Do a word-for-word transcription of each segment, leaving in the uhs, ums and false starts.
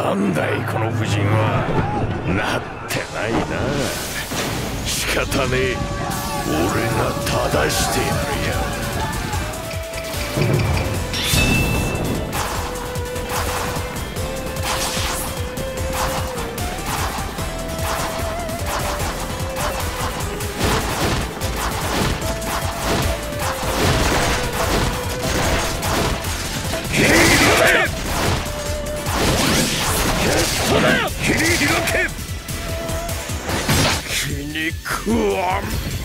なんだいこの夫人は。なってないな。仕方ねえ、俺が正してやるよ。切り開け。気に食わん。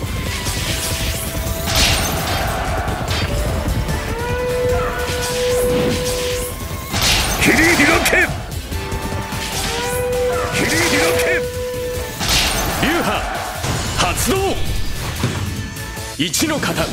切り開け。切り開け。 流派発動。一の型。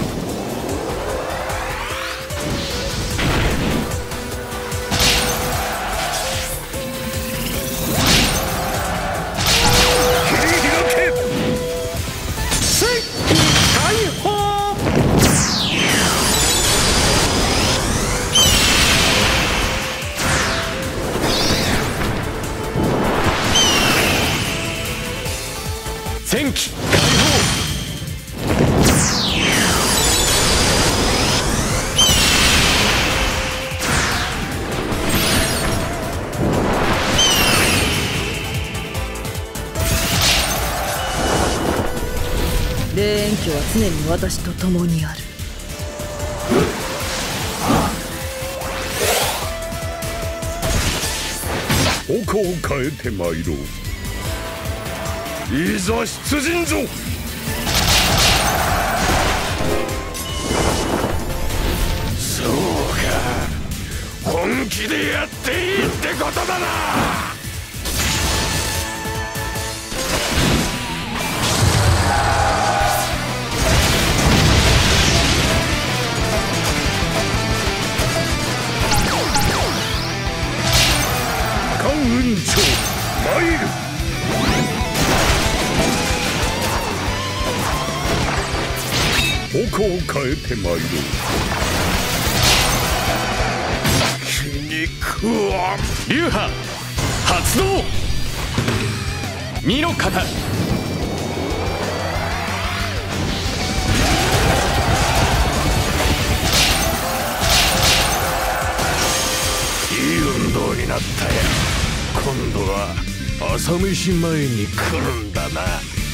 戦機解放。 霊園居は常に私と共にある。 矛を変えて参ろう。いざ出陣ぞ。そうか、本気でやっていいってことだな。関雲長参る。矛を変えて参ろう。気に食わん。 流派発動。二の型。 いい運動になったよ。今度は朝飯前に来るんだな。